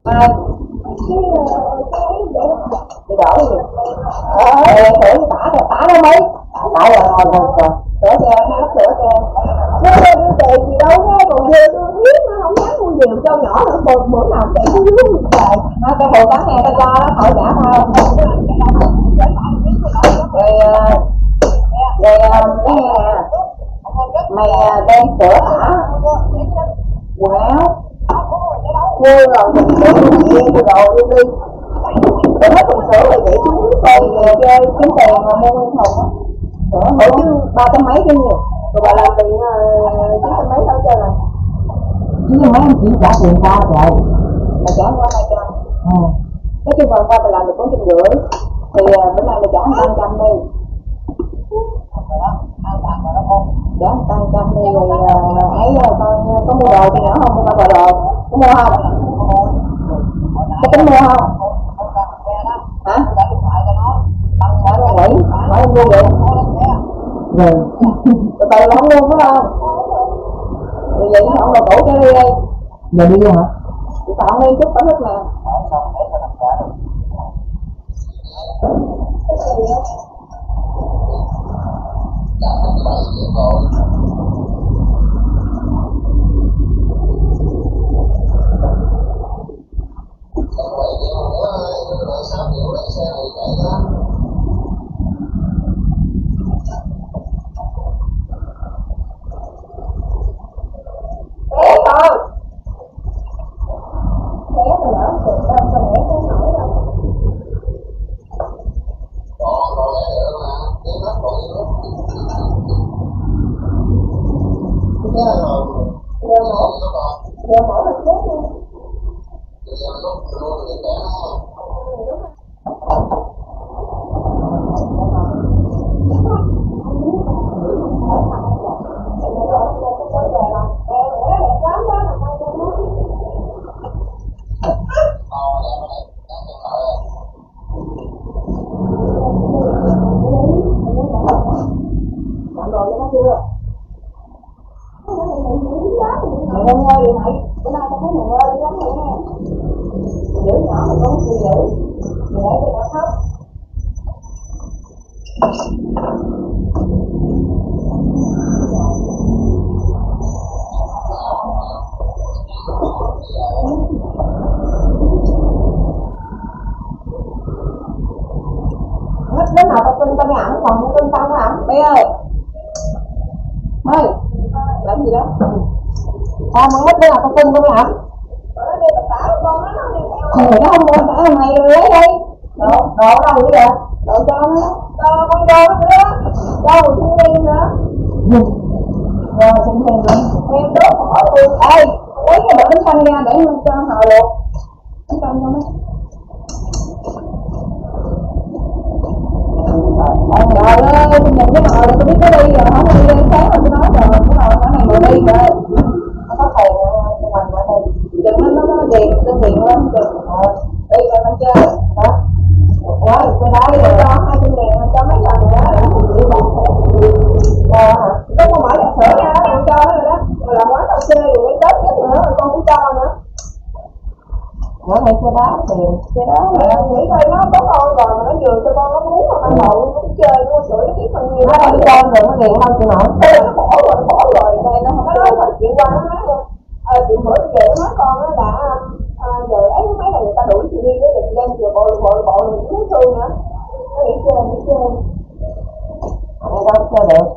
Ai cái đổ gì để tả nó mấy tả là rồi sửa cho nó sửa cho nó đưa tiền gì đâu nghe còn dưa tôi biết nó không dám mua nhiều cho nhỏ nữa bữa nào chạy cái dưới trời cái hồ tán nghe tao cho nó khỏi giả tao rồi mày đem sữa tả quần áo mua rồi mình xuống đi rồi đi để hết thùng sữa rồi vậy xuống coi chơi kiếm tiền mà mua nguyên thùng á sữa chứ 300 mấy chứ nhiều rồi bà làm tiền 900 mấy đâu chơi rồi chứ mấy anh chỉ trả tiền ta rồi mà trả qua 200 cái chứ phần qua bà làm được 450 thì bữa nay mày trả 500 đi trả 500 đi rồi ấy coi có mua đồ gì nữa không mua bao đồ có mua không có tính mua không hả hỏi con Nguyễn hỏi em mua vậy rồi từ từ là không luôn phải không vì vậy nó không là cổ cho đi đi giờ đi luôn hả chị tặng đi chút có thích nè đến nào tao tin tao nghe ẩm còn tin tao nghe ẩm bé ơi ơi làm gì đó mà mất đứa nào tao tin tao nghe ẩm người nó không mua tả mày lấy đi đồ đâu bây giờ đồ cho nó con cho nó nữa cho một chiếc đi nữa rồi xin thêm nữa em đốt bỏ luôn ê lấy cái bộ bánh canh ra để cho họ luộc bánh canh cho mấy trời ơi tôi nhìn cái nồi là tôi biết nó đi rồi không đi sáng rồi tôi nói rồi cái nồi nó này mà đi rồi nó có tiền cho mình mà thôi chừng nó tiền tương tiền lên chừng đi rồi mình chơi hả rồi tôi đá rồi cho 200.000 cho mấy lần nữa có con mở trà sữa ra đó con cho nó rồi đó rồi làm quán cà phê rồi tết nhất nữa rồi con cũng cho nữa nó hay cái đá tiền cái đó là nghĩ coi nó có con rồi mà nó vừa cho con nó muốn mà ban đầu nó cũng chơi nó sửa nó biết bao nhiêu nó đi con rồi nó nghiện đâu chịu nổi nó bỏ rồi đây nó không nói thật chuyện qua nó nói chuyện bữa nó về nó nói con đó là giờ ấy mấy là người ta đuổi chị đi cái việc lên vừa bộ mình cũng muốn thương nữa nó nghỉ chơi nó đâu chơi được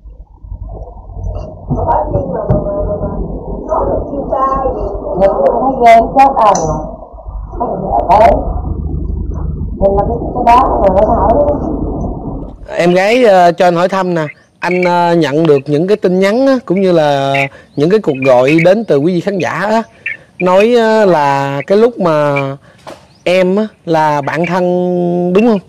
mà phải chi mà nói được chiêu sai gì nhìn nó thấy ghê chết rồi đấy nhìn là cái đá rồi nó hỏi em gái cho anh hỏi thăm nè, anh nhận được những cái tin nhắn á, cũng như là những cái cuộc gọi đến từ quý vị khán giả á, nói là cái lúc mà em á, là bạn thân đúng không?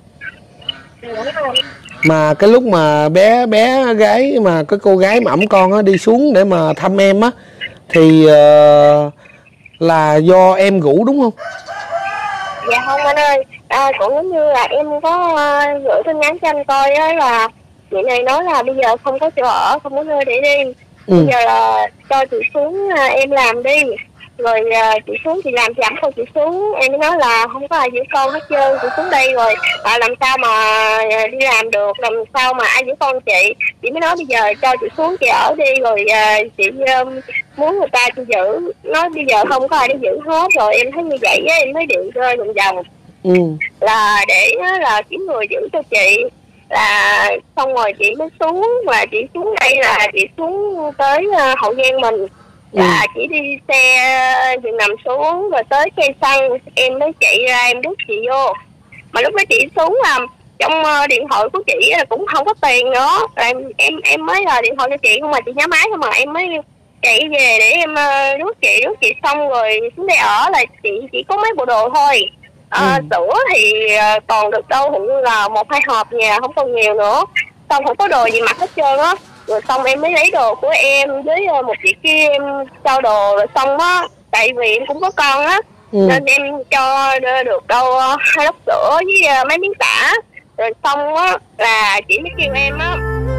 Mà cái lúc mà bé gái mà cái cô gái mà ẵm con á đi xuống để mà thăm em á thì là do em rủ đúng không? Dạ không anh ơi, cũng giống như là em có gửi tin nhắn cho anh coi á là chị này nói là bây giờ không có chỗ ở, không có nơi để đi. Bây giờ là cho chị xuống em làm đi. Thì Rồi chị xuống chị làm chậm thôi, chị xuống em mới nói là không có ai giữ con hết trơn, chị xuống đây rồi làm sao mà đi làm được, làm sao mà ai giữ con chị mới nói bây giờ cho chị xuống chị ở đi, rồi chị muốn người ta chị giữ, nói bây giờ không có ai để giữ hết. Rồi em thấy như vậy á, em mới điện rơi vòng vòng là để là kiếm người giữ cho chị. Là xong rồi chị mới xuống, và chị xuống đây là chị xuống tới Hậu Giang mình. Là chỉ đi xe dừng nằm xuống rồi tới cây xăng em mới chạy ra em rút chị vô. Mà lúc đó chị xuống là trong điện thoại của chị cũng không có tiền nữa. Em mới điện thoại cho chị không, mà chị nhá máy không, mà em mới chạy về để em rút chị xong rồi xuống đây ở. Là chị chỉ có mấy bộ đồ thôi. Sữa thì còn được đâu, hình như là 1-2 hộp nhà, không còn nhiều nữa. Xong không có đồ gì mặc hết trơn á. Rồi xong em mới lấy đồ của em với một chị kia em cho đồ. Rồi xong á, tại vì em cũng có con á, nên em cho được đâu 2 lốc sữa với mấy miếng tả. Rồi xong á là chị mới kêu em á.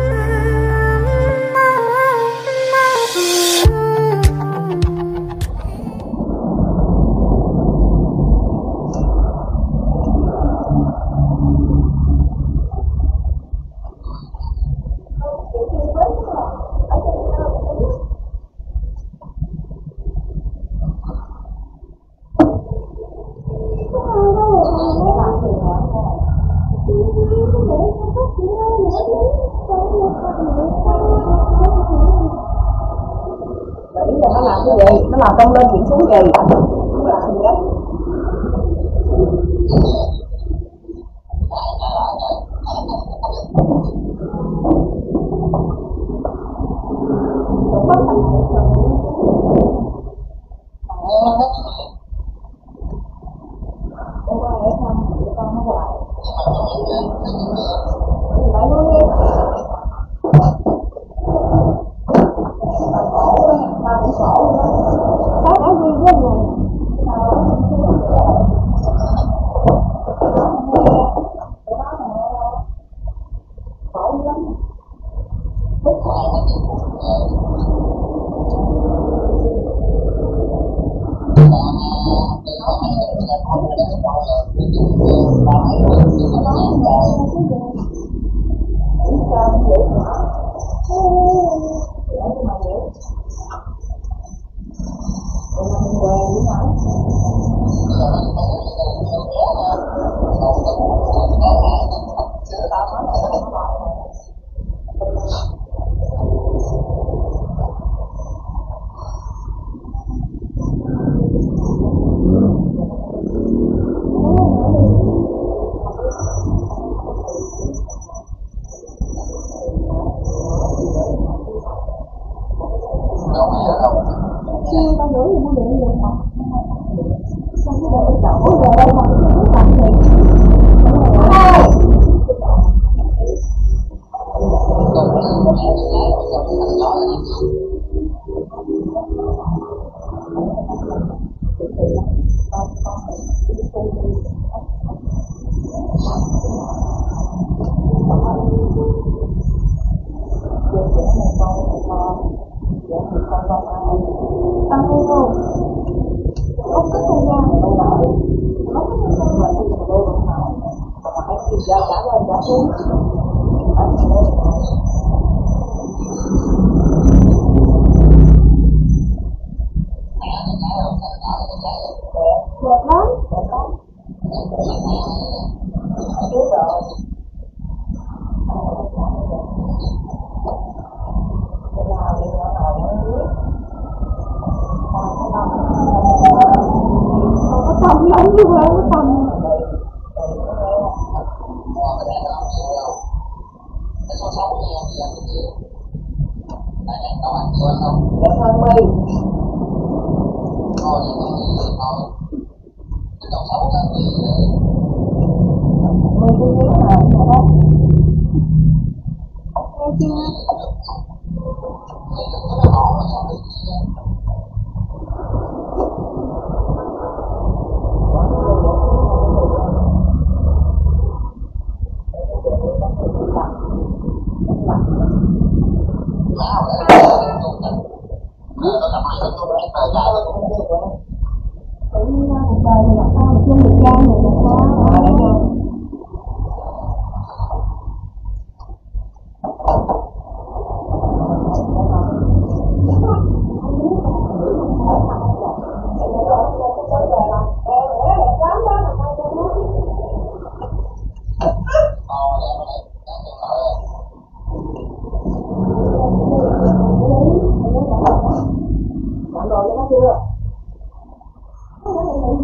Ý là nó làm cái gì? Nó làm công lên chuyển xuống gì? Nó làm gì đấy?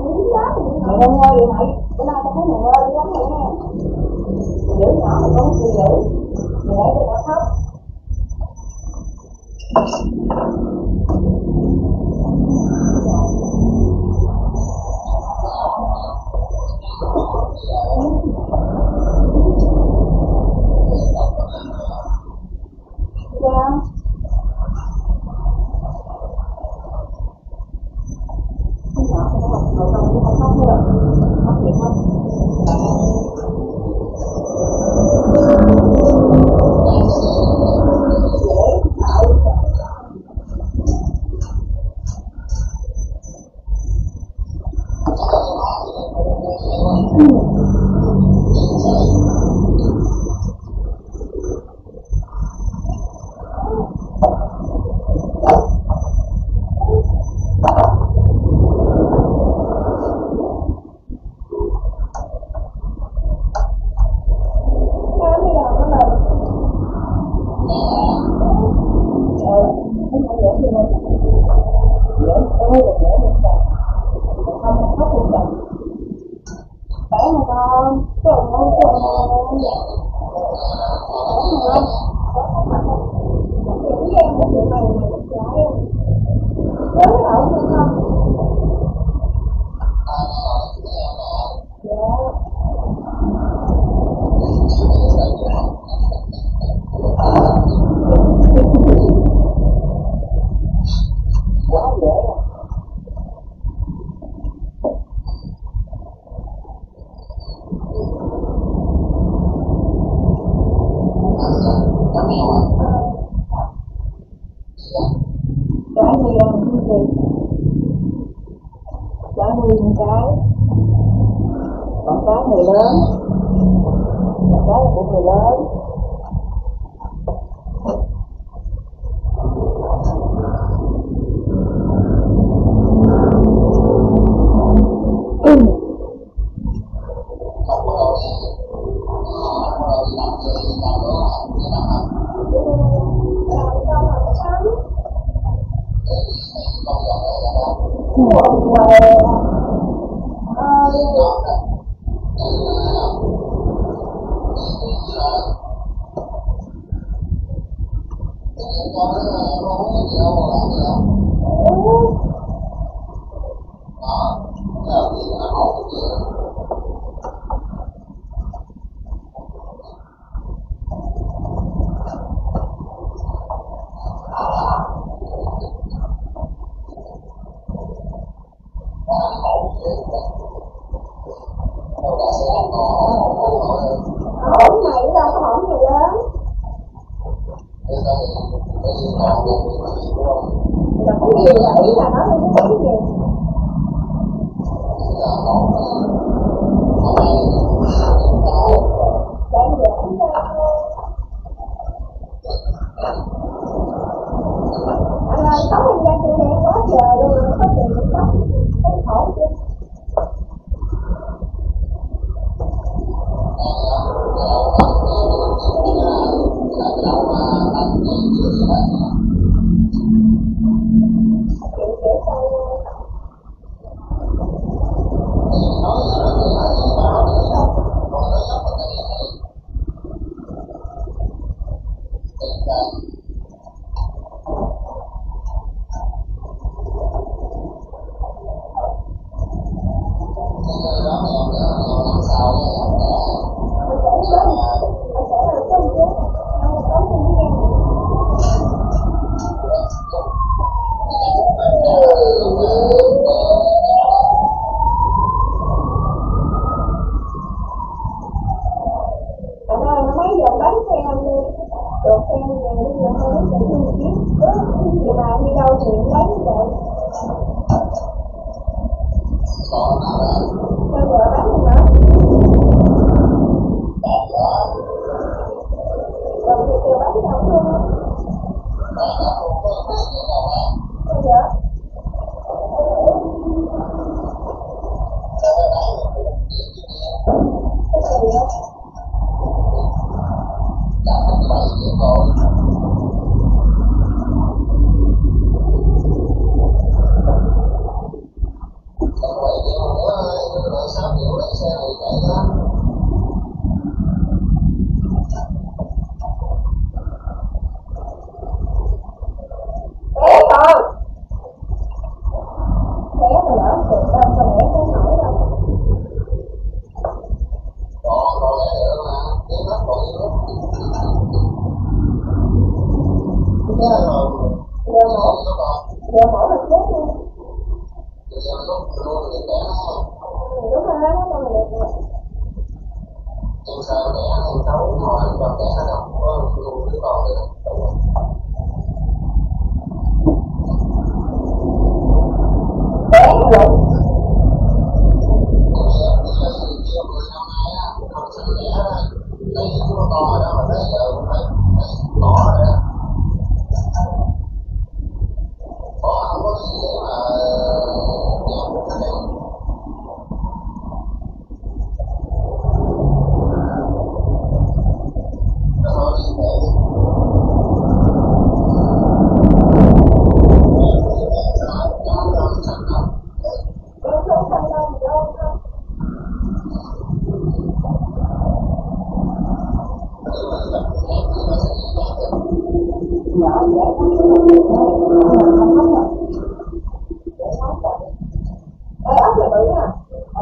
Mày ngon ngơi vậy mày, bữa nay tao thấy mày ngơi dữ lắm rồi nha. Mày giữ nhỏ mày có gì giữ, mày để cho tao khóc. nhỏ dễ ốc là bự nha.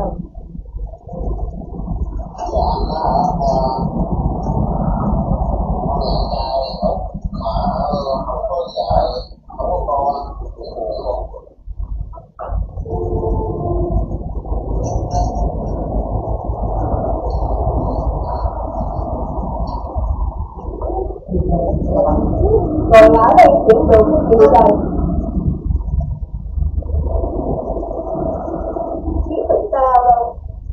Rồi ở đây chuyển được cái gì đây? Kiếm được sao đâu.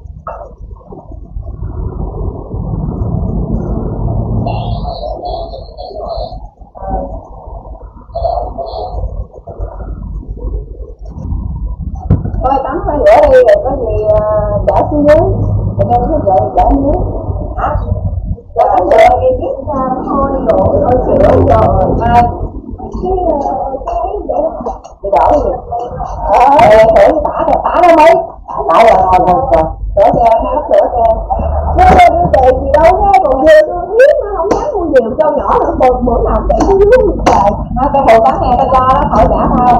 Thôi tắm phải rửa đi rồi có gì để xuống dưới. Rồi nên nó vậy để dưới. Hả? Dạ tắm rửa em biết sao thôi rồi sửa rồi mai cái ấy để đổ gì sửa tả nó mấy tả là rồi sửa cho em nó sửa cho em nó đưa tiền gì đâu nghe còn dưa tôi biết nó không dám mua nhiều cho nhỏ nữa bữa nào chạy xuống dưới trời nó cái hồ tắm nghe cái cho nó khỏi trả thôi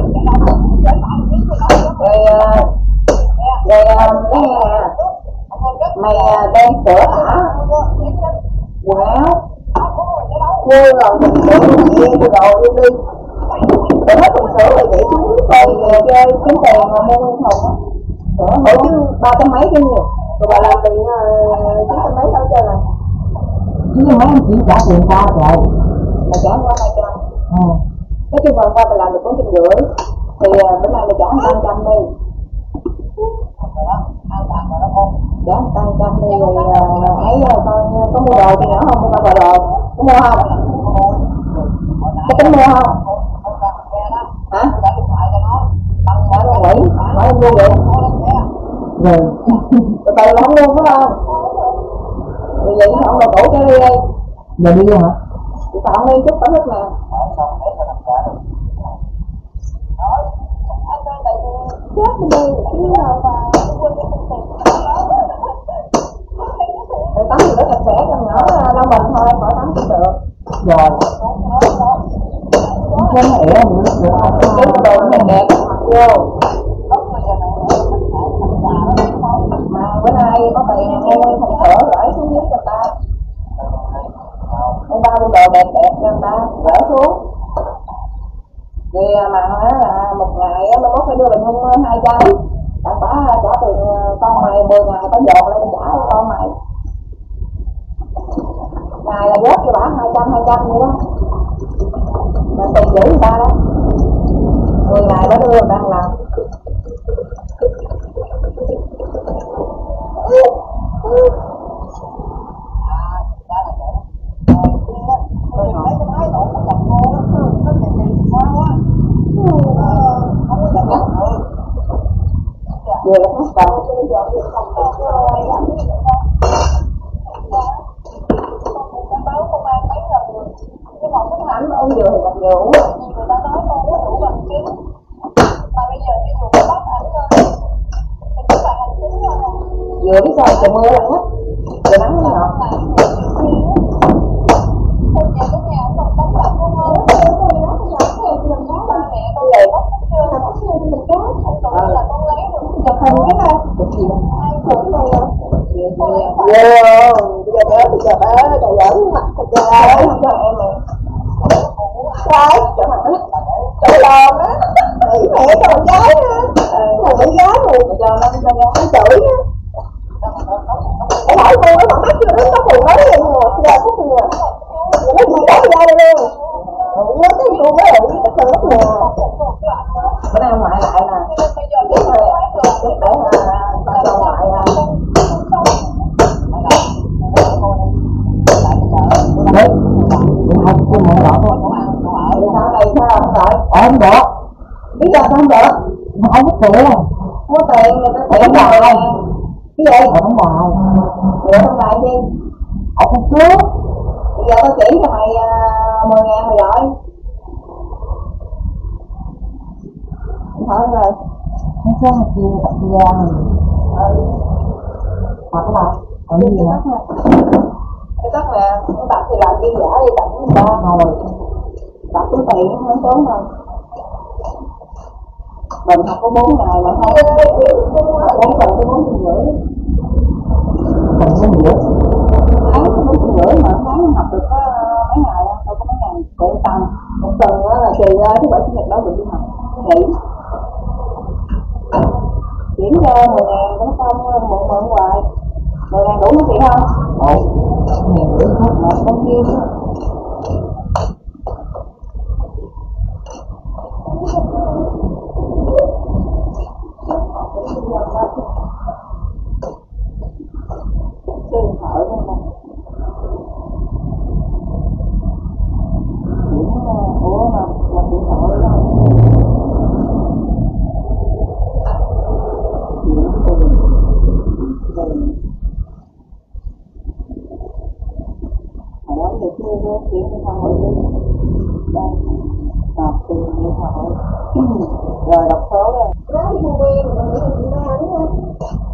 rồi cái nghe mày đem sữa tả quần áo mua rồi mình sữa mình rồi luôn đi để hết thùng sữa rồi vậy xuống coi về chơi kiếm tiền mà mua nguyên thùng á sữa mỗi chứ 300 mấy chứ nhiều rồi bà làm tiền 900 mấy đâu chơi rồi 900 mấy em chỉ trả tiền ra rồi bà trả qua 200 cái chung phần qua bà làm được 450 thì bữa nay bà trả 500 đi giá tăng trăm đi rồi ấy coi có mua đồ gì nữa không mua đồ có mua không có tính mua không hả đã luôn Mỹ hỏi em mua vậy rồi từ từ là không luôn phải không vì vậy nó không đồ cũ cái đi đi giờ đi luôn hả chị tạm đi chút tấm nước nào chết mình đi chứ nào mà để tắm rửa sạch sẽ cho nhỏ lau mình thôi khỏi tắm cũng được rồi cái nó ỉa được cái đồ nó kẹt mặt vô mà bữa nay có tiền mua thùng sữa gửi xuống dưới cho ta mua 3 bộ đồ đẹp đẹp cho người ta gửi xuống vì mà là một ngày mới có phải đưa bà Nhung 2 chai bạn bả trả tiền con mày 10 ngày có dồn lên trả cho con mày ngày là vớt cho bả 200 vậy đó mà tiền giữ người ta đó 10 ngày đó đưa người ta làm vừa là bắt đầu ảnh ông vừa thì gặp nhiều vừa biết sao trời mưa lạnh nhất trời nắng nó ngọt chụp hình cái này chụp gì vô bây giờ bé trời giỡn mặt trời ơi cho em nè trái trời mặt trời lòn á nghĩ mẹ cho con gái á là con gái luôn cho nó chửi á cái hỏi cô nó còn mắt chưa đứng có phù nói em nè ra phút nè nó gì đó ra đây luôn nhớ cái cô mới là cái thân đất nè bữa nay ngoại lại nè để con ngoại đấy không có mở rõ thôi thì sao này sao không đợi không được biết sao không được không có tiền không có tiền người ta phải đóng bài cái gì phải đóng bài người không lại đi học không trước bây giờ tao chỉ cho mày 10.000 mày gọi thôi rồi không sao mà chia tập ra mình học cái nào còn gì nữa cái tắt nè, cái tập thì làm đi giả đi tập chúng ta rồi túi tiền không tốn đâu. Mình học có 4 ngày mà thấy 4 tuần tới 4,5 tháng tới 4,5 mà tháng học được có mấy ngày đâu, đâu có mấy ngày để tăng. Một tuần đó là trừ thứ bảy chủ nhật đó mình đi học nghỉ. Chuyển cho 10.000 cũng không mượn hoài. 10.000 đủ mấy chị không? Đủ. 10.000 đủ hết mà không nhiêu nữa. Tiền thợ không mà. Ủa mà tiền thợ đó. Hỏi thì chưa có chuyện không hỏi đi. Đây, đọc tiền điện thoại. Rồi đọc số đây. Đó thì mua quen mà mình nghĩ là ra đúng không?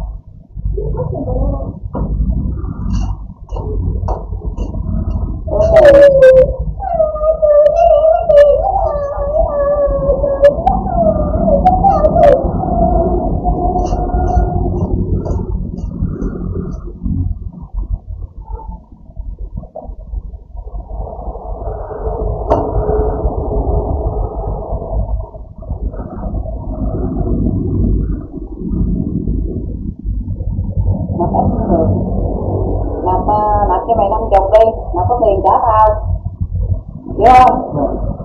Nạp cho mày 50 đi, mà có tiền trả tao, hiểu không?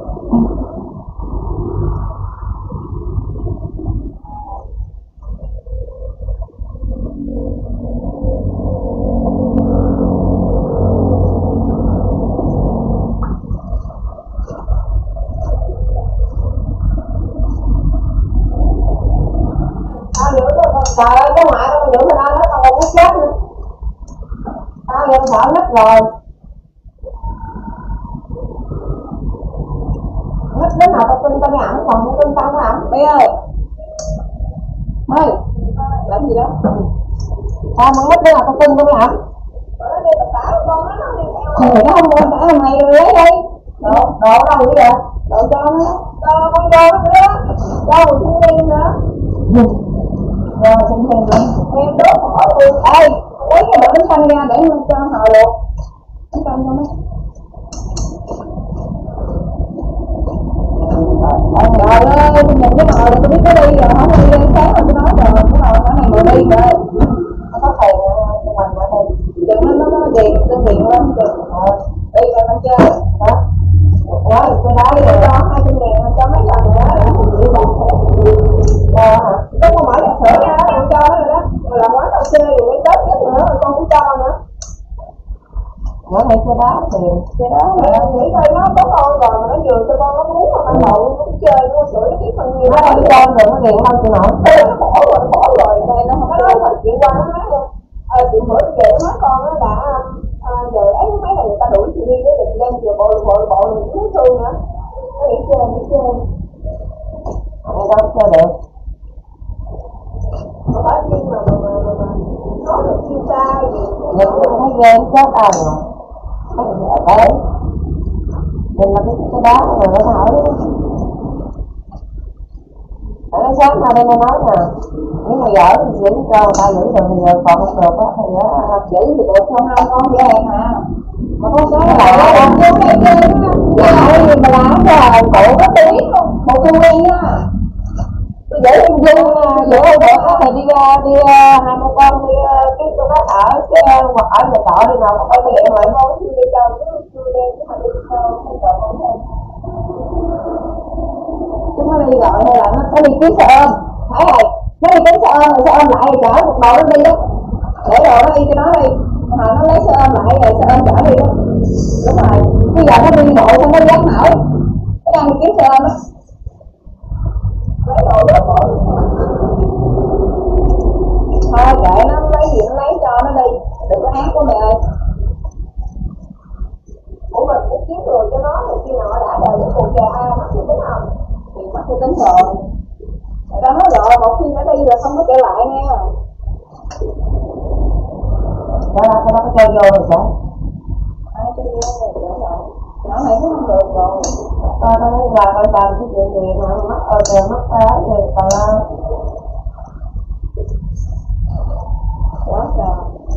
Tao giữ nó, trời ơi cái ngoại tao giữ mình ăn nó còn muốn chết nữa. Tao giờ sợ nít rồi. Nít đứa nào tao tin tao mới ẩm, còn không tin tao mới ẩm. Bé ơi. Ơi, làm gì đó? Tao mà nít đứa nào tao tin tao mới ẩm. Người nó không mua tao mày lấy đi. Đồ đâu bây giờ? Đồ cho nó. Cho con cho nó nữa. Cho một xin đen nữa. Rồi xin đen nữa. Em đốt bỏ luôn. Ê, lấy cái bộ bánh canh ra để mình cho họ luộc. Bánh canh cho mấy. Trời ơi, tôi nhìn cái nồi là tôi biết nó đi rồi, không đi sáng rồi tôi nói rồi, cái nồi nhỏ này mà đi rồi. Nó có tiền cho mình mà thôi. Đừng nó tiền, tương tiền lắm, đừng. Đi rồi mình chơi, hả? Đó, tôi đá rồi đó, 200.000 cho mấy lần nữa, là không chịu đâu. Hả? Tôi không mở trà sữa ra đó, tôi cho nó rồi đó. Rồi làm quán cà phê rồi đến Tết nhất nữa, rồi con cũng cho nữa. Nó hay chơi đá tiền, chơi đá mà nghĩ coi nó có con rồi mà nó vừa cho con nó muốn mà ban đầu nó cũng chơi nó sửa nó biết bao nhiêu. Nó đi con rồi nó nghiện đâu chị nói. Nó bỏ rồi, đây nó không nói mà chuyện qua nó nói chuyện bữa về nó nói con đó là giờ ấy mấy là người ta đuổi chị đi đấy để chị đem vừa bộ mình cũng thương nữa. Nó nghĩ chơi. Ở đâu chơi được. Mà phải nhưng mà nói được chiêu sai gì. Nhìn nó thấy ghê chết rồi. Ở đấy. Nhìn là cái đá rồi nó thở. Ở nó sáng nào đây nó nói nè. Nếu mà giỡn thì giữ cho người ta giữ được thì giờ còn không được á thì giữ thì được không hai con dễ hẹn à. Mà con số là làm vô hay ghê đó. Dạ gì mà làm rồi bộ có tiếng luôn. Bộ tôi quen á. Tôi dễ hình dung giữa bộ có thể đi hai một con đi cái tôi có ở cái hoặc ở nhà trọ đi nào không có vậy mà không có đi đâu tôi đen chứ mà đi đâu hay trọ không thôi. Chúng nó đi gọi hay là nó đi kiếm xe ôm. Thấy rồi, nó đi kiếm xe ôm rồi xe ôm lại rồi chở một đồ nó đi đó. Để đồ nó đi cho nó đi. Mà nó lấy xe ôm lại rồi xe ôm chở đi đó. Đúng rồi. Bây giờ nó đi nội xong nó dám nổi. Nó đang đi kiếm xe ôm đó. Lấy đồ đó bỏ. Thôi kệ nó lấy gì nó lấy cho nó đi. Đừng có ác của mẹ ơi. Ủa mình cũng kiếm người cho nó thì khi nào nó đã đời những cuộc chơi ai mắc thì tính không? Thì mắc thì tính rồi. Người ta nói rồi một khi nó đi rồi không có trở lại nghe. Đó là sao nó có chơi vô rồi sao? Ai chơi vô rồi trở lại. Nó này cũng không được rồi. Tao nói là coi làm cái chuyện gì mà mắc rồi mắc cái gì tao la. Quá trời.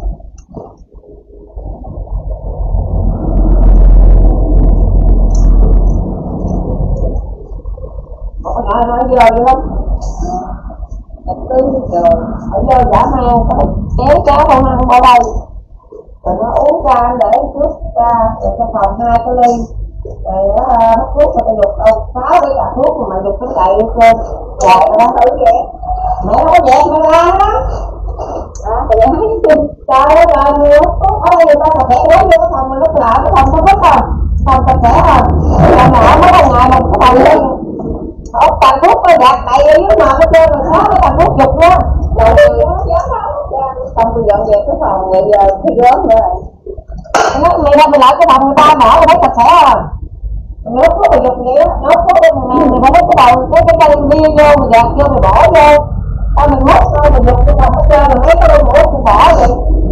Có nói dơ dữ lắm. Đẹp tứ rồi. Ở dơ giả mang, có kéo cá không ăn bao đây. Rồi nó uống ra để trước ra, rồi trong phòng 2 cái ly. Rồi nó hút thuốc rồi ta dục đâu 6 cái cả thuốc mà dục cái cậy lên trên. Rồi nó thử vậy. Mẹ nó có dẹp mẹ ra đó. Thì vậy thấy chứ. Trời ơi trời người hút thuốc. Ở đây người ta là khẽ uống vô cái phòng mình lúc lại cái phòng không hút không. Phòng sạch sẽ không. Rồi nào mới có ngày mình cái phòng lên. Ốc tàn thuốc mới gạt đậy ở dưới mặt hết trơn rồi xóa cái tàn thuốc dục đó. Rồi nó dám đâu. Xong tôi dọn dẹp cái phòng rồi giờ thấy gớm nữa rồi. Mày ra mày lại cái phòng người ta mở rồi thấy sạch sẽ không? Mày hút thuốc mày dục vậy á, mày hút thuốc mày phải lấy cái đầu, cái cây bia vô, mày gạt vô, mày bỏ vô. Tao mày hút thôi, mày dục cái phòng hết trơn, mày lấy cái đôi mũi mày bỏ vậy.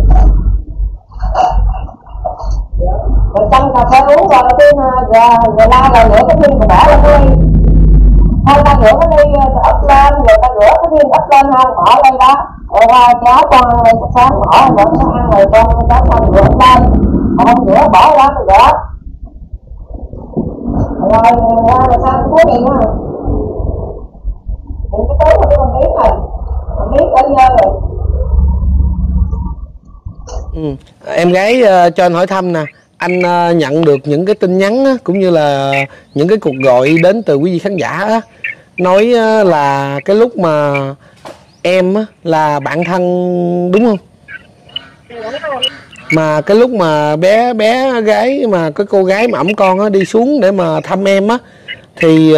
Rồi chăm cà phê uống rồi tiên giờ la rồi rửa cái viên mày bỏ lên cái ly. Thôi ta rửa cái ly ấp lên, rồi ta rửa cái viên ấp lên ha, bỏ lên đó. Rồi cháu con đây sáng bỏ rồi nó ăn rồi cháu con rửa lên. Còn không rửa bỏ ra rồi rửa. Rồi sao cũng thấy vậy nữa. Đừng cái tối mà cái con biết này. Con biết ở dơ rồi. Em gái cho anh hỏi thăm nè, anh nhận được những cái tin nhắn á, cũng như là những cái cuộc gọi đến từ quý vị khán giả á, nói là cái lúc mà em á, là bạn thân đúng không? Mà cái lúc mà bé gái mà cái cô gái mà ẵm con á đi xuống để mà thăm em á thì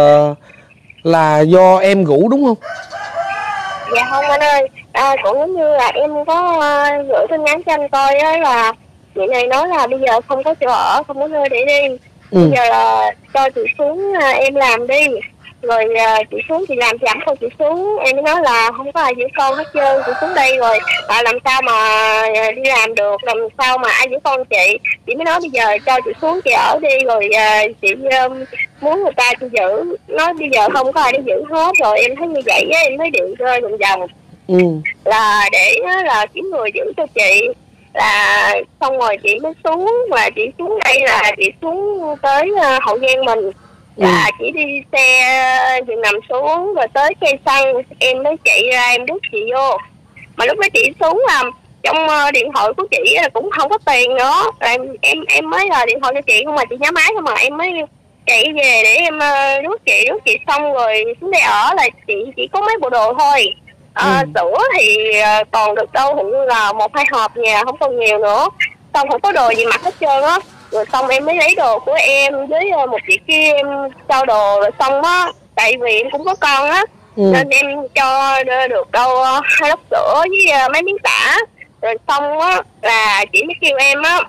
là do em rủ đúng không? Dạ không anh ơi, cũng giống như là em có gửi tin nhắn cho anh coi á, là chị này nói là bây giờ không có chỗ ở, không có nơi để đi. Bây giờ là cho chị xuống em làm đi. Rồi chị xuống chị làm thì ẵm con chị xuống. Em mới nói là không có ai giữ con hết trơn, chị xuống đây rồi làm sao mà đi làm được, làm sao mà ai giữ con chị. Chị mới nói bây giờ cho chị xuống chị ở đi. Rồi chị muốn người ta chị giữ. Nói bây giờ không có ai để giữ hết. Rồi em thấy như vậy á, em mới điện rơi vòng vòng là để là kiếm người giữ cho chị. Là xong rồi chị mới xuống, và chị xuống đây là chị xuống tới Hậu Giang mình. Là chỉ đi xe dừng nằm xuống rồi tới cây xăng em mới chạy ra em đút chị vô. Mà lúc đó chị xuống trong điện thoại của chị là cũng không có tiền nữa. Em mới là điện thoại cho chị không mà chị nhá máy không mà em mới chạy về để em đút chị xong rồi xuống đây ở là chị chỉ có mấy bộ đồ thôi. Sữa thì còn được đâu, hình như là 1-2 hộp nhà, không còn nhiều nữa. Xong không có đồ gì mặc hết trơn á. Rồi xong em mới lấy đồ của em với một chị kia em cho đồ. Rồi xong á, tại vì em cũng có con á, nên em cho được đâu 2 lốc sữa với mấy miếng tả. Rồi xong á là chị mới kêu em á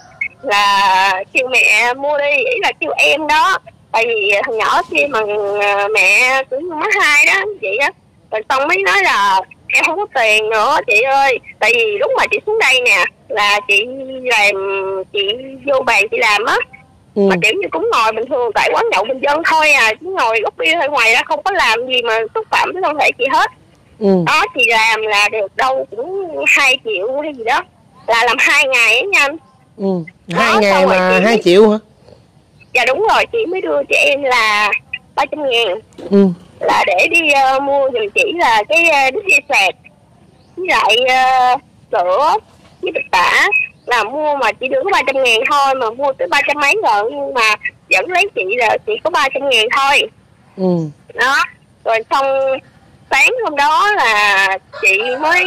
là kêu mẹ mua đi, ý là kêu em đó. Tại vì thằng nhỏ kia mà mẹ cũng má hai đó vậy á. Rồi xong mới nói là em không có tiền nữa chị ơi. Tại vì lúc mà chị xuống đây nè là chị làm, chị vô bàn chị làm á, mà kiểu như cũng ngồi bình thường tại quán nhậu bình dân thôi à, chứ ngồi gốc bia thôi, ngoài ra không có làm gì mà xúc phạm tới thân thể chị hết. Đó chị làm là được đâu cũng 2 triệu hay gì đó, là làm 2 ngày á nha anh. 2 ngày mà 2 triệu hả? Dạ đúng rồi, chị mới đưa cho em là 300.000 là để đi mua giùm chỉ là cái đít dây sạc với lại sữa với bịch tả. Là mua mà chỉ được có 300.000 thôi, mà mua tới 300 mấy rồi nhưng mà vẫn lấy chị là chỉ có 300.000 thôi. Đó, rồi xong sáng hôm đó là chị mới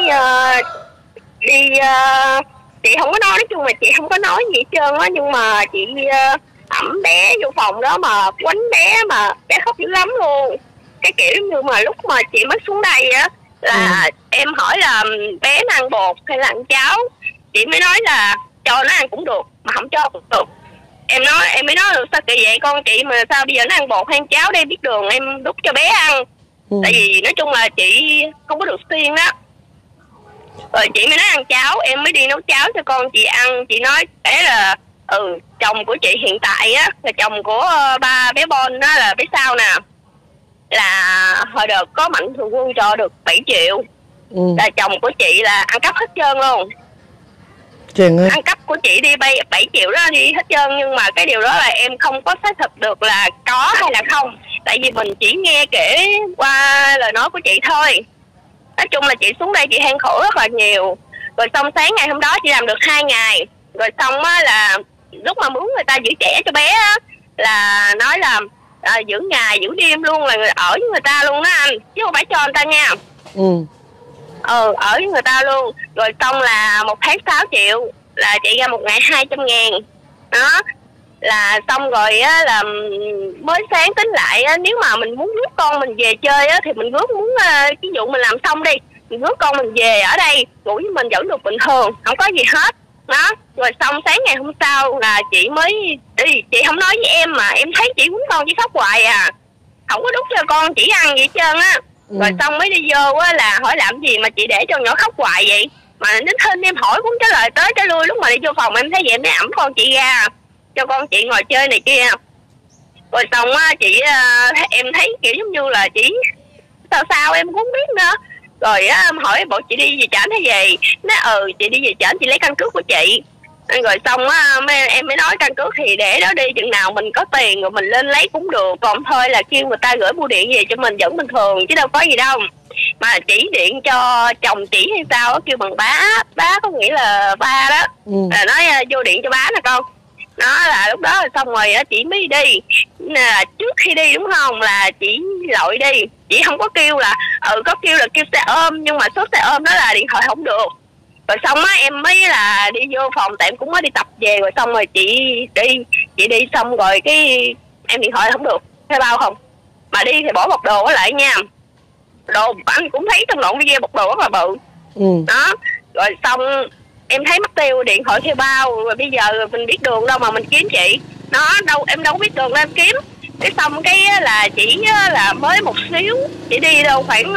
đi chị không có nói chung là chị không có nói gì hết trơn á, nhưng mà chị ẵm bé vô phòng đó mà quánh bé mà bé khóc dữ lắm luôn. Cái kiểu như mà lúc mà chị mới xuống đây á là em hỏi là bé nó ăn bột hay là ăn cháo, chị mới nói là cho nó ăn cũng được mà không cho cũng được. Em mới nói là sao kỳ vậy con chị, mà sao bây giờ nó ăn bột hay ăn cháo đây, biết đường em đút cho bé ăn. Tại vì nói chung là chị không có được siêng đó. Rồi chị mới nói ăn cháo, em mới đi nấu cháo cho con chị ăn. Chị nói để là chồng của chị hiện tại á là chồng của ba bé Bon đó, là bé Sao nè, là hồi đợt có mạnh thường quân cho được 7 triệu. Là chồng của chị là ăn cắp hết trơn luôn. Ăn cắp của chị đi 7 triệu đó đi hết trơn, nhưng mà cái điều đó là em không có xác thực được là có hay là không, tại vì mình chỉ nghe kể qua lời nói của chị thôi. Nói chung là chị xuống đây chị than khổ rất là nhiều. Rồi xong sáng ngày hôm đó chị làm được 2 ngày. Rồi xong á là lúc mà mướn người ta giữ trẻ cho bé á, là nói là giữ ngày giữ đêm luôn, là ở với người ta luôn đó anh, chứ không phải cho người ta nha. Ở với người ta luôn. Rồi xong là 1 tháng 6 triệu, là chị ra 1 ngày 200.000 đó. Là xong rồi á, là mới sáng tính lại á, nếu mà mình muốn rước con mình về chơi á, thì mình muốn ví dụ mình làm xong đi, mình rước con mình về ở đây ngủ với mình vẫn được bình thường, không có gì hết đó. Rồi xong sáng ngày hôm sau là chị mới đi, chị không nói với em mà em thấy chị quýnh con chỉ khóc hoài à, không có đút cho con chỉ ăn gì hết trơn á. Rồi xong mới đi vô á là hỏi làm gì mà chị để cho nhỏ khóc hoài vậy, mà đến thêm em hỏi cũng trả lời tới trả lui. Lúc mà đi vô phòng em thấy vậy em mới ẵm con chị ra cho con chị ngồi chơi này kia. Rồi xong á chị em thấy kiểu giống như là chị sao em cũng không biết nữa. Rồi á hỏi bộ chị đi về trển hay gì, nói chị đi về trển chị lấy căn cước của chị. Rồi xong á em mới nói căn cước thì để đó đi, chừng nào mình có tiền rồi mình lên lấy cũng được, còn thôi là kêu người ta gửi bưu điện về cho mình vẫn bình thường chứ đâu có gì đâu. Mà chỉ điện cho chồng chỉ hay sao á, kêu bằng bá có nghĩa là ba đó. Là nói vô điện cho bá nè con. Đó là lúc đó xong rồi á chị mới đi. Là trước khi đi đúng không, là chị lội đi, chị không có kêu là có kêu là kêu xe ôm, nhưng mà số xe ôm đó là điện thoại không được. Rồi xong á em mới là đi vô phòng, tại em cũng mới đi tập về. Rồi xong rồi chị đi xong rồi cái em điện thoại không được, thuê bao không, mà đi thì bỏ bọc đồ ở lại nha. Đồ anh cũng thấy trong đoạn video bọc đồ rất là bự. Đó rồi xong em thấy mất tiêu điện thoại thuê bao. Rồi bây giờ mình biết đường đâu mà mình kiếm chị, nó đâu em đâu biết đường đâu em kiếm. Cái xong cái là chỉ là mới một xíu, chị đi đâu khoảng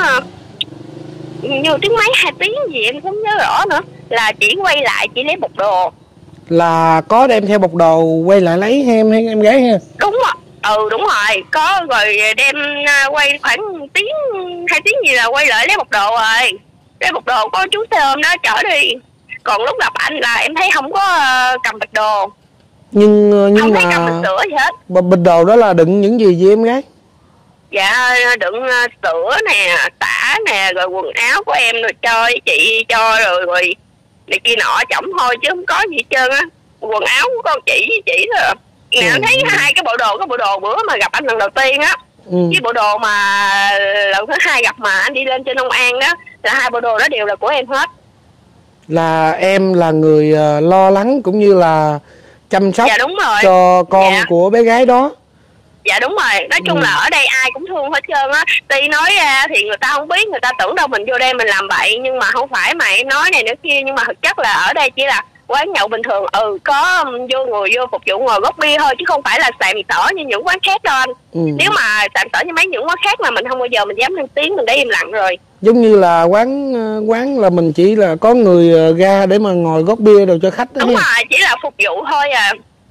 nhiều tiếng mấy 2 tiếng gì em không nhớ rõ nữa, là chỉ quay lại chỉ lấy bọc đồ. Là có đem theo bọc đồ quay lại lấy hay em gái ha? Đúng rồi, đúng rồi, có rồi đem quay khoảng 1 tiếng 2 tiếng gì là quay lại lấy bọc đồ rồi. Lấy bọc đồ có chú xe ôm đó chở đi. Còn lúc gặp anh là em thấy không có cầm bịch đồ. Nhưng không thấy mà cầm bịch sữa gì hết. Bịch đồ đó là đựng những gì vậy em gái? Dạ đựng sữa nè, tả nè, rồi quần áo của em rồi cho chị cho rồi này kia nọ chổng thôi chứ không có gì hết trơn á. Quần áo của con chị với chị thôi. Nè em thấy hai cái bộ đồ, cái bộ đồ bữa mà gặp anh lần đầu tiên á, với bộ đồ mà lần thứ 2 gặp mà anh đi lên trên Long An đó, là 2 bộ đồ đó đều là của em hết. Là em là người lo lắng cũng như là chăm sóc cho con của bé gái đó. Dạ đúng rồi, nói chung là ở đây ai cũng thương hết trơn á. Tuy nói ra thì người ta không biết, người ta tưởng đâu mình vô đây mình làm vậy, nhưng mà không phải, mà em nói này nữa kia, nhưng mà thực chất là ở đây chỉ là quán nhậu bình thường. Có vô người vô phục vụ ngồi gót bia thôi, chứ không phải là sàm sỡ như những quán khác đâu anh. Nếu mà sàm sỡ như mấy những quán khác là mình không bao giờ mình dám lên tiếng, mình để im lặng rồi. Giống như là quán là mình chỉ là có người ra để mà ngồi gót bia đồ cho khách đó. Đúng rồi, chỉ là phục vụ thôi à.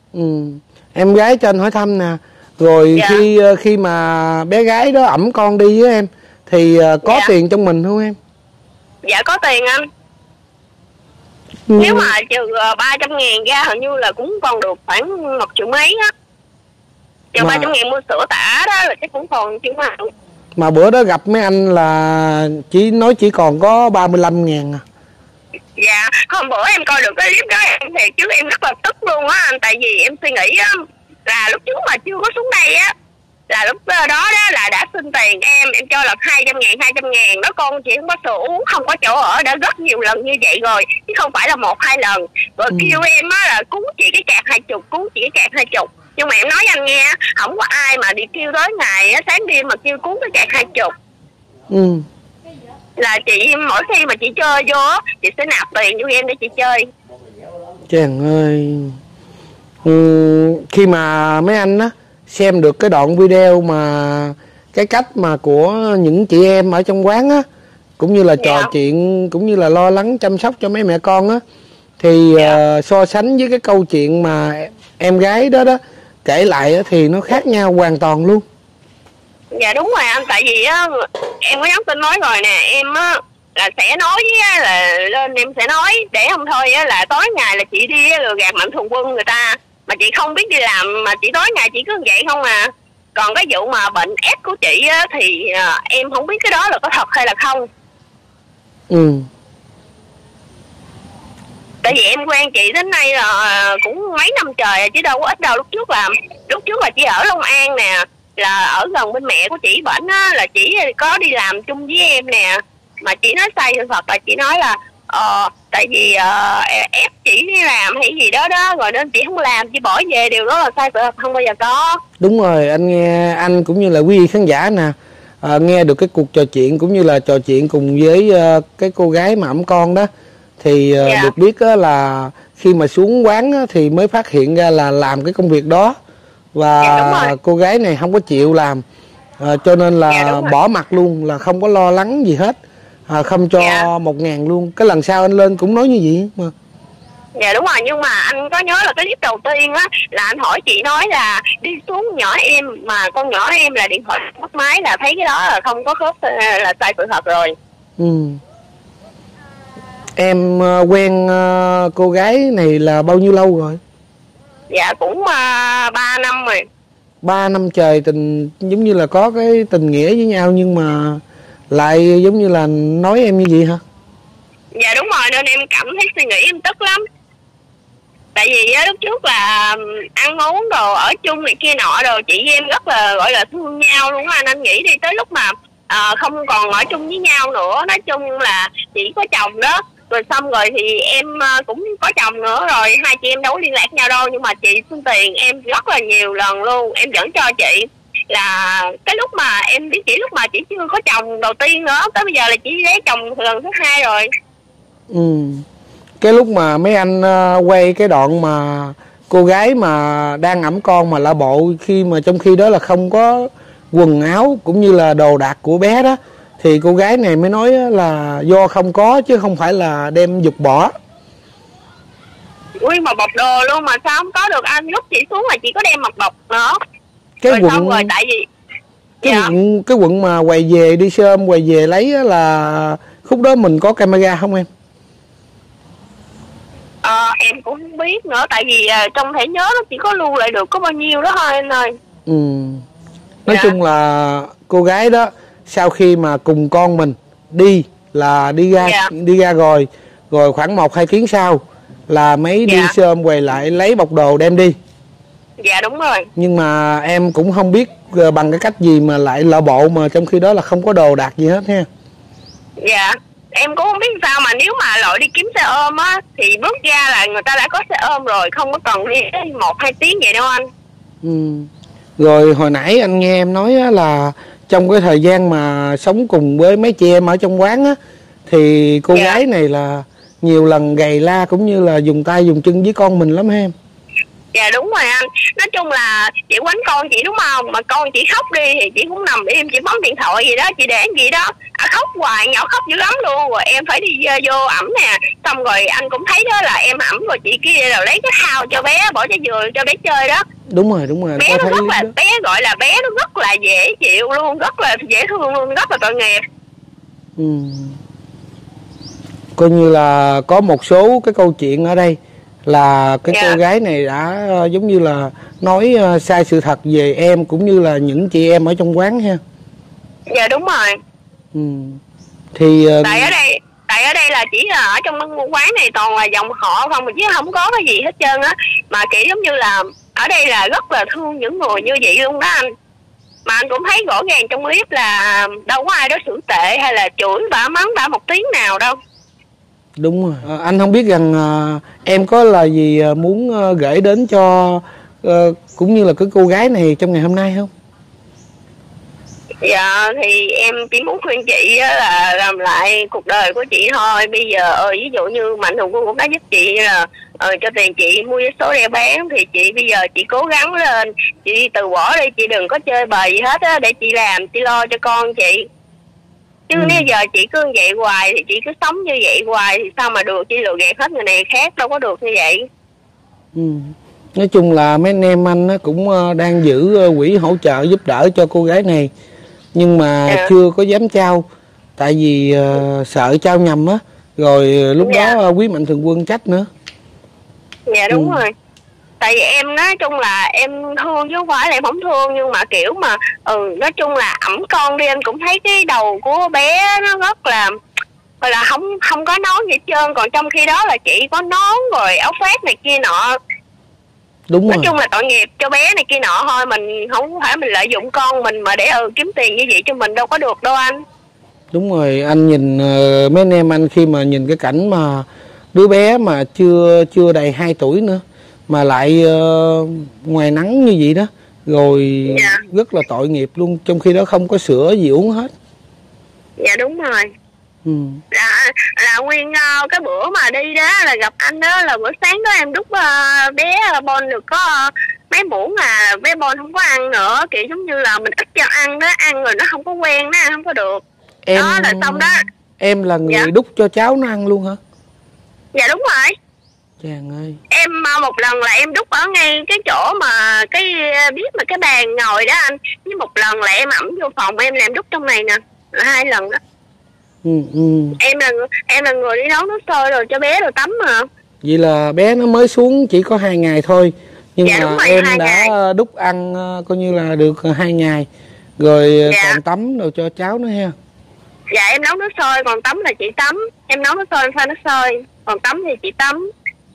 Em gái cho anh hỏi thăm nè. Rồi khi mà bé gái đó ẵm con đi với em thì có tiền trong mình không em? Dạ có tiền anh. Nếu mà trừ 300.000 ra hình như là cũng còn được khoảng 1 triệu mấy á. Trừ 300.000 mua sữa tả đó là chắc cũng còn chứ mà. Mà bữa đó gặp mấy anh là chỉ còn có 35.000 à? Dạ, hôm bữa em coi được cái clip đó em thiệt chứ em rất là tức luôn á anh. Tại vì em suy nghĩ á, là lúc trước mà chưa có xuống đây á, là lúc đó là đã xin tiền em cho là 200.000 đó. Con chị không có sữa uống, không có chỗ ở, đã rất nhiều lần như vậy rồi chứ không phải là 1-2 lần. Rồi kêu em á là cứu chị cái cạc 20, cứu chị cái cạc 20. Nhưng mà em nói với anh nghe, không có ai mà đi kêu tối ngày á, sáng đêm mà kêu cứu cái cạc 20. Là chị mỗi khi mà chị chơi vô chị sẽ nạp tiền cho em để chị chơi. Chàng ơi. Khi mà mấy anh á xem được cái đoạn video mà cái cách mà của những chị em ở trong quán á, cũng như là trò chuyện, cũng như là lo lắng chăm sóc cho mấy mẹ con á, Thì so sánh với cái câu chuyện mà em gái đó đó kể lại thì nó khác nhau hoàn toàn luôn. Dạ đúng rồi anh, tại vì á em có nhắn tin nói rồi nè, em á là sẽ nói với á, là lên em sẽ nói để không thôi á là tối ngày là chị đi lừa gạt Mạnh Thường Quân người ta mà chị không biết đi làm, mà chị tối ngày chị cứ vậy không à. Còn cái vụ mà bệnh ép của chị á thì em không biết cái đó là có thật hay là không. Tại vì em quen chị đến nay là cũng mấy năm trời rồi, chứ đâu có ít đâu. Lúc trước là chị ở Long An nè, là ở gần bên mẹ của chị bệnh á, là chị có đi làm chung với em nè. Mà chị nói sai sự thật là chị nói là tại vì ép chị đi làm hay gì đó đó, rồi nên chị không làm, chị bỏ về. Điều đó là sai sự thật, không bao giờ có. Đúng rồi, anh nghe anh cũng như là quý vị khán giả nè, nghe được cái cuộc trò chuyện cũng như là trò chuyện cùng với cái cô gái mà ẵm con đó, thì được biết là khi mà xuống quán thì mới phát hiện ra là làm cái công việc đó, và cô gái này không có chịu làm, cho nên là bỏ mặt luôn, là không có lo lắng gì hết, không cho 1.000 luôn. Cái lần sau anh lên cũng nói như vậy mà. Dạ đúng rồi, nhưng mà anh có nhớ là cái clip đầu tiên á là anh hỏi chị nói là đi xuống nhỏ em, mà con nhỏ em là điện thoại mất máy, là thấy cái đó là không có khớp, là sai sự thật rồi. Em quen cô gái này là bao nhiêu lâu rồi? Dạ cũng 3 năm rồi. 3 năm trời, tình giống như là có cái tình nghĩa với nhau, nhưng mà lại giống như là nói em như vậy hả? Dạ đúng rồi, nên em cảm thấy suy nghĩ em tức lắm. Tại vì lúc trước là ăn uống đồ ở chung này kia nọ đồ, chị với em rất là gọi là thương nhau luôn á. Anh nghĩ đi, tới lúc mà không còn ở chung với nhau nữa, nói chung là chị có chồng đó, rồi xong rồi thì em cũng có chồng nữa, rồi hai chị em đâu có liên lạc nhau đâu, nhưng mà chị xin tiền em rất là nhiều lần luôn, em vẫn cho chị. Là cái lúc mà em biết chị, lúc mà chị chưa có chồng đầu tiên nữa, tới bây giờ là chị lấy chồng lần thứ 2 rồi. Cái lúc mà mấy anh quay cái đoạn mà cô gái mà đang ẵm con mà lạ bộ, khi mà trong khi đó là không có quần áo cũng như là đồ đạc của bé đó, thì cô gái này mới nói là do không có chứ không phải là đem giục bỏ. Ui mà bọc đồ luôn mà sao không có được anh? Lúc chị xuống là chị có đem mặc bọc nữa. Cái rồi quận xong rồi tại vì cái quận mà quay về đi sơm quay về lấy là khúc đó mình có camera không em? Em cũng không biết nữa, tại vì trong thẻ nhớ nó chỉ có lưu lại được có bao nhiêu đó thôi anh ơi. Nói chung là cô gái đó sau khi mà cùng con mình đi là đi ra rồi khoảng 1-2 tiếng sau là mấy đi sơm quay lại lấy bọc đồ đem đi. Dạ đúng rồi. Nhưng mà em cũng không biết bằng cái cách gì mà lại lỡ bộ, mà trong khi đó là không có đồ đạc gì hết ha. Dạ em cũng không biết sao mà nếu mà lội đi kiếm xe ôm á thì bước ra là người ta đã có xe ôm rồi, không có cần đi 1-2 tiếng vậy đâu anh. Rồi hồi nãy anh nghe em nói là trong cái thời gian mà sống cùng với mấy chị em ở trong quán á, thì cô gái này là nhiều lần gầy la cũng như là dùng tay dùng chân với con mình lắm em. Dạ đúng rồi anh. Nói chung là chị quánh con chị đúng không, mà con chị khóc đi thì chị cũng nằm im, chị bấm điện thoại gì đó, chị để gì đó khóc hoài, nhỏ khóc dữ lắm luôn. Rồi em phải đi vô ẩm nè, xong rồi anh cũng thấy đó là em ẩm, rồi chị kia rồi lấy cái thao cho bé, bỏ trái dừa cho bé chơi đó. Đúng rồi Bé nó rất là bé, gọi là bé nó rất là dễ chịu luôn, rất là dễ thương luôn, rất là tội nghiệp. Coi như là có một số cái câu chuyện ở đây là cái cô gái này đã giống như là nói sai sự thật về em cũng như là những chị em ở trong quán ha. Dạ đúng rồi. Thì tại ở đây là chỉ là ở trong quán này toàn là dòng họ không, chứ không có cái gì hết trơn á. Mà kiểu giống như là ở đây là rất là thương những người như vậy luôn đó anh. Mà anh cũng thấy rõ ràng trong clip là đâu có ai đó xử tệ hay là chửi bả mắng bả một tiếng nào đâu. Đúng rồi. Anh không biết rằng em có là gì muốn gửi đến cho cũng như là cái cô gái này trong ngày hôm nay không? Dạ thì em chỉ muốn khuyên chị là làm lại cuộc đời của chị thôi. Bây giờ ví dụ như Mạnh Thường Quân cũng đã giúp chị là cho tiền chị mua vé số để bán, thì chị bây giờ chị cố gắng lên, chị từ bỏ đi, chị đừng có chơi bời gì hết á, để chị làm, chị lo cho con chị. Chứ nếu giờ chị cứ vậy hoài thì chị cứ sống như vậy hoài thì sao mà được, chị lừa gạt hết người này khác, đâu có được như vậy. Nói chung là mấy anh em anh cũng đang giữ quỹ hỗ trợ giúp đỡ cho cô gái này, nhưng mà chưa có dám trao, tại vì sợ trao nhầm á, rồi lúc đó Quý Mạnh Thường Quân trách nữa. Dạ đúng rồi. Tại vì em nói chung là em thương chứ không phải là em không thương, nhưng mà kiểu mà nói chung là ẵm con đi, em cũng thấy cái đầu của bé nó rất là gọi là không có nón gì hết trơn, còn trong khi đó là chị có nón rồi áo khoác này kia nọ. Đúng nói rồi. chung là tội nghiệp cho bé này kia nọ thôi, mình không phải mình lợi dụng con mình mà để kiếm tiền như vậy cho mình đâu có được đâu anh. Đúng rồi, anh nhìn mấy anh em anh khi mà nhìn cái cảnh mà đứa bé mà chưa đầy 2 tuổi nữa mà lại ngoài nắng như vậy đó, rồi rất là tội nghiệp luôn, trong khi đó không có sữa gì uống hết. Dạ đúng rồi. Là nguyên cái bữa mà đi đó là gặp anh đó, là bữa sáng đó em đút bé Bon được có mấy muỗng mà bé Bon không có ăn nữa, kiểu giống như là mình ít cho ăn đó, ăn rồi nó không có quen, nó ăn không có được. Đó là xong đó. Em là người đút cho cháu nó ăn luôn hả? Dạ đúng rồi. Chàng ơi. Em một lần là em đút ở ngay cái chỗ mà cái biết mà cái bàn ngồi đó anh, với một lần là em ẵm vô phòng em làm đút trong này nè, là 2 lần đó. Em là người đi nấu nước sôi rồi cho bé rồi tắm mà. Vậy là bé nó mới xuống chỉ có 2 ngày thôi, nhưng mà rồi, em đã đút ăn coi như là được 2 ngày rồi, còn tắm rồi cho cháu nữa ha. Dạ em nấu nước sôi, còn tắm là chị tắm. Em nấu nước sôi em pha nước sôi, còn tắm thì chị tắm.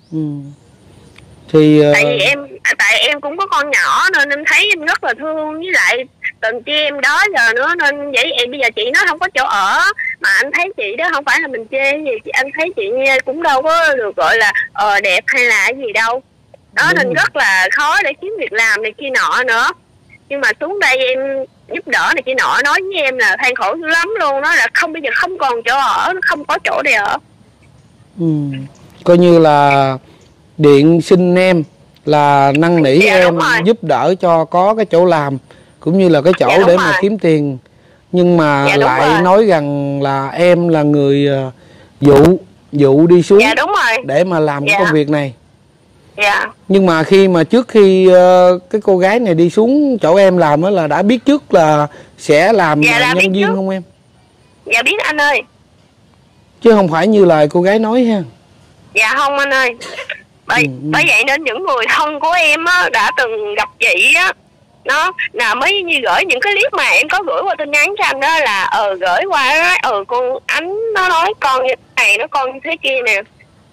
Thì tại em cũng có con nhỏ nên em thấy em rất là thương, với lại tình chị em đó giờ nữa, nên vậy em bây giờ chị nó không có chỗ ở, mà anh thấy chị đó không phải là mình chê gì, anh thấy chị cũng đâu có được gọi là đẹp hay là gì đâu đó. Nên rất là khó để kiếm việc làm này kia nọ nữa. Nhưng mà xuống đây em giúp đỡ này kia nọ, nói với em là than khổ dữ lắm luôn, nó là bây giờ không còn chỗ ở, nó không có chỗ để ở. Coi như là điện xin em là năn nỉ em giúp đỡ cho có cái chỗ làm cũng như là cái chỗ để mà kiếm tiền, nhưng mà lại nói rằng là em là người dụ đi xuống để mà làm cái công việc này. Nhưng mà trước khi cái cô gái này đi xuống chỗ em làm là đã biết trước là sẽ làm nhân viên không em? Dạ biết anh ơi, chứ không phải như lời cô gái nói ha. Dạ không anh ơi. Bởi vậy nên những người thân của em á, đã từng gặp chị á, nó là mới như gửi những cái clip mà em có gửi qua tin nhắn cho anh đó, là gửi qua nó nói con ánh nó nói con như này, nó con như thế kia nè.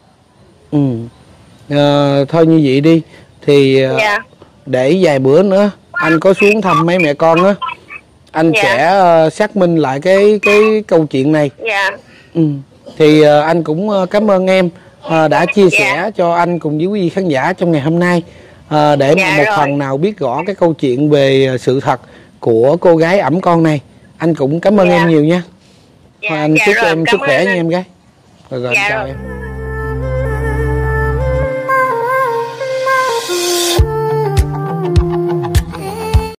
Thôi như vậy đi thì để vài bữa nữa anh có xuống thăm mấy mẹ con á, anh sẽ xác minh lại cái câu chuyện này. Thì anh cũng cảm ơn em đã chia sẻ cho anh cùng với quý vị khán giả trong ngày hôm nay, để mà một phần nào biết rõ cái câu chuyện về sự thật của cô gái ẵm con này. Anh cũng cảm ơn em nhiều nha. Anh chúc em sức khỏe nha em gái. Rồi chào em.